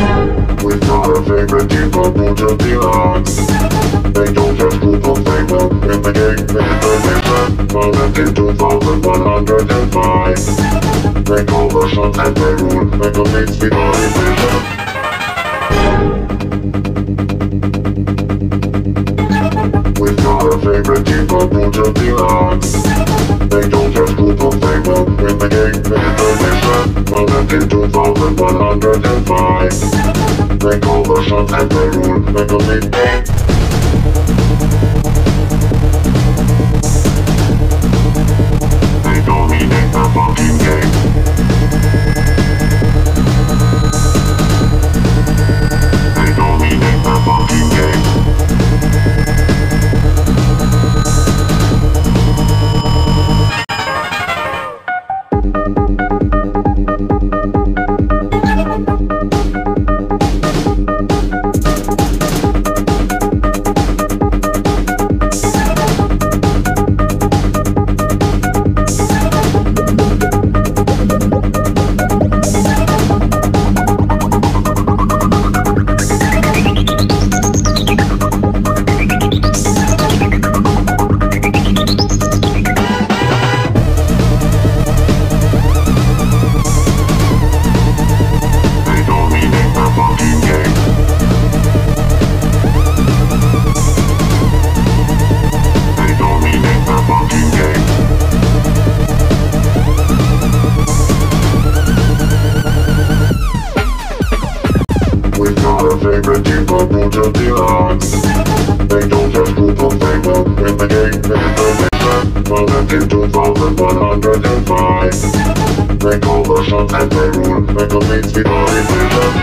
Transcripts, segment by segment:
We've got a favorite team called Brutal Demons. They don't just group of favor in the game, they hit the mission. Founded in 2105. They call the shots and they rule, they complete Speedball vision. We've got a favorite team called Brutal Demons. They don't just group of favor in the game, they hit the mission. Founded in 2105. They call the shots and they rule, they complete game. They dominate the fucking game. They dominate the fucking game. We've got a favorite team called Brutal Demons. They don't just group of favor in the game, they hit the mission. Founded in 2105. They call the shots and they rule, they complete Speedball vision.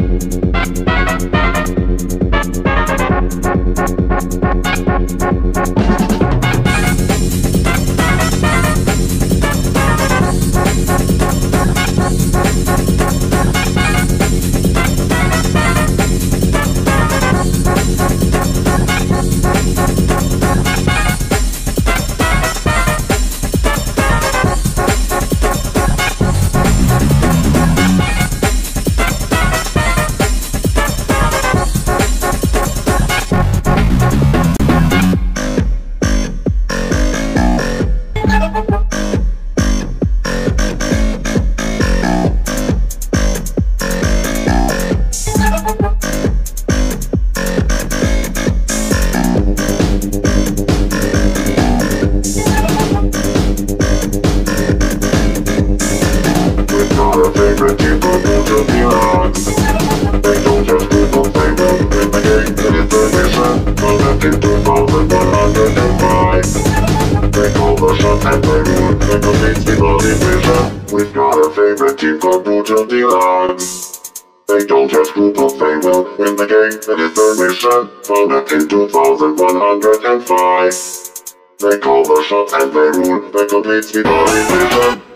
Favorite team called Brutal Demons. They don't just group of favor in the game, they hit the mission. Founded in 2105. They call the shots and they rule, they complete Speedball vision. We've got a favorite team called Brutal Demons. They don't just group of favor in the game, they hit the mission. Founded in 2105. They call the shots and they rule, they complete Speedball vision.